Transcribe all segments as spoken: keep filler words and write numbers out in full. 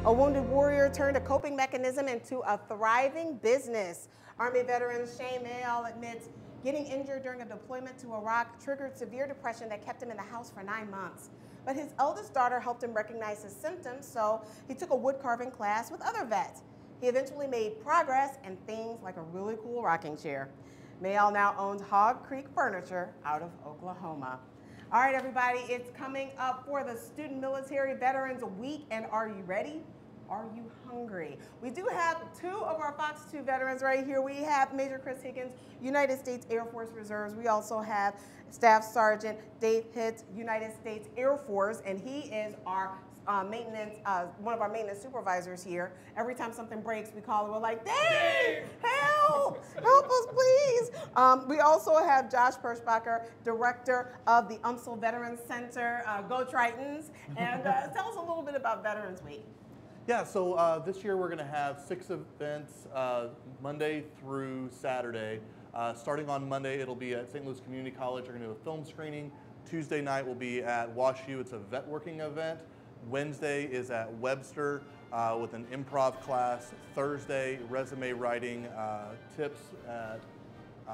A wounded warrior turned a coping mechanism into a thriving business. Army veteran Shane Mayall admits getting injured during a deployment to Iraq triggered severe depression that kept him in the house for nine months. But his eldest daughter helped him recognize his symptoms, so he took a wood carving class with other vets. He eventually made progress in things like a really cool rocking chair. Mayall now owns Hog Creek Furniture out of Oklahoma. All right, everybody, it's coming up for the Student Military Veterans Week, and are you ready? Are you hungry? We do have two of our Fox two veterans right here. We have Major Chris Higgins, United States Air Force Reserves. We also have Staff Sergeant Dave Hitz, United States Air Force, and he is our uh, maintenance, uh, one of our maintenance supervisors here. Every time something breaks, we call him. We're like, Dave, help, help us, please. Um, we also have Josh Perschbacher, Director of the U M S L Veterans Center. Uh, Go Tritons, and uh, tell us a little bit about Veterans Week. Yeah, so uh, this year we're going to have six events uh, Monday through Saturday. Uh, starting on Monday, it'll be at Saint Louis Community College. We're going to do a film screening. Tuesday night will be at WashU. It's a vet working event. Wednesday is at Webster uh, with an improv class. Thursday, resume writing uh, tips at uh,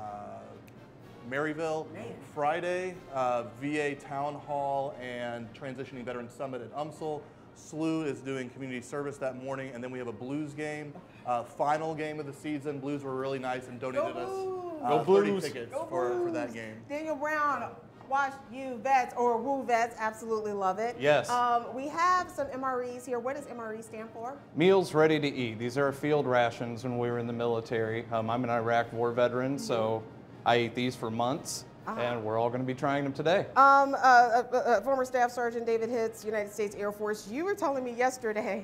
Maryville. Man. Friday, uh, V A Town Hall and Transitioning Veteran Summit at U M S L. S L U is doing community service that morning, and then we have a blues game, uh, final game of the season. Blues were really nice and donated us uh, thirty tickets Go for, Blues. for that game. Daniel Brown, Watch You Vets, or Woo Vets, absolutely love it. Yes. Um, we have some M R Es here. What does M R E stand for? Meals ready to eat. These are field rations when we were in the military. Um, I'm an Iraq war veteran, mm-hmm. so I ate these for months. Uh-huh. And we're all going to be trying them today. Um, uh, uh, uh, former Staff Sergeant David Hitz, United States Air Force, you were telling me yesterday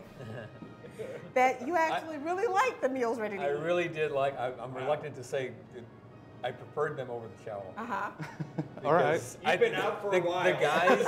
that you actually I, really like the meals ready to I eat. I really did like, I, I'm reluctant to say that I preferred them over the chow. Uh-huh. All right. You've I've been out for the, a while. The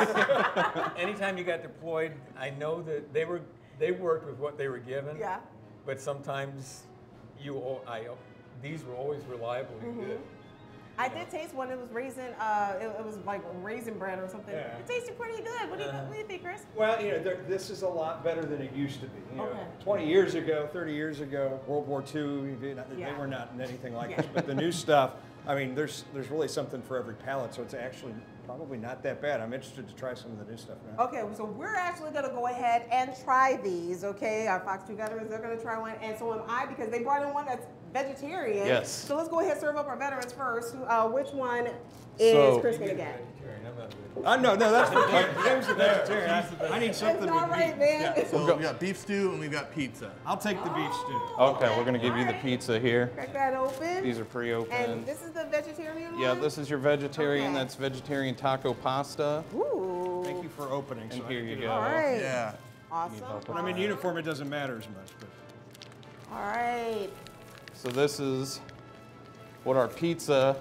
guys, anytime you got deployed, I know that they were, they worked with what they were given. Yeah. But sometimes you, I, these were always reliable and mm-hmm. good. I did taste one. It was raisin. Uh, it, it was like raisin bread or something. Yeah. It tasted pretty good. What do you, uh-huh. what do you think, Chris? Well, you know, this is a lot better than it used to be. You okay. know, twenty years ago, thirty years ago, World War Two, they yeah. were not anything like yeah. this. But the new stuff, I mean, there's there's really something for every palate. So it's actually probably not that bad. I'm interested to try some of the new stuff now. Okay, so we're actually going to go ahead and try these. Okay, our Fox two veterans, they're going to try one, and so am I, because they brought in one that's vegetarian. Yes. So let's go ahead and serve up our veterans first. Uh, which one is so, Chris going to get? Uh, no, no, that's for James the vegetarian. I, I need something it's all with right, meat. man. Yeah, so we got beef stew and we've got pizza. I'll take the beef stew. Okay, we're going to give you the pizza here. Crack that open. These are pre-opened. And this is the vegetarian one? Yeah, this is your vegetarian. Okay. That's vegetarian taco pasta. Ooh. Thank you for opening. And so here you go. All right. Yeah. Awesome. When I'm in uniform, it doesn't matter as much. But. All right. So this is what our pizza.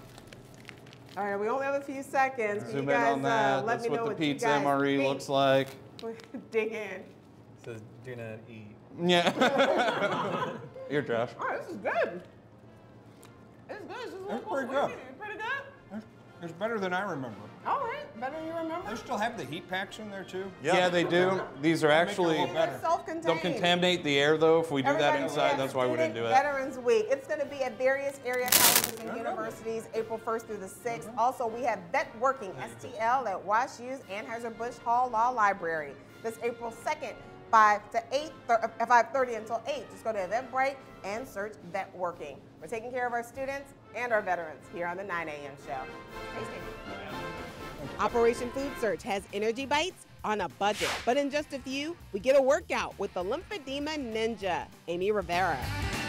All right, we only have a few seconds. Zoom you guys, in on that. Uh, let That's me what know the what pizza you guys M R E think. looks like. Dig in. It says do not eat. Yeah. Here, Josh. All right, this is good. This is good. This is That's cool. pretty good. Pretty good? It's better than I remember. All right, better than you remember? They still have the heat packs in there too? Yeah, yeah they do. These are actually, Make it a little better. Self-contained. Don't contaminate the air though if we do Everybody, that inside. yeah, That's why we didn't do it. Veterans Week. It's going to be at various area colleges and universities April first through the sixth. Mm-hmm. Also, we have Vet Working, S T L, at WashU's Anheuser-Busch Hall Law Library. This April second, five to eight, five thirty until eight. Just go to Eventbrite and search Vet Working. We're taking care of our students and our veterans here on the nine A M show. Stay safe. Operation Food Search has energy bites on a budget, but in just a few, we get a workout with the Lymphedema Ninja, Amy Rivera.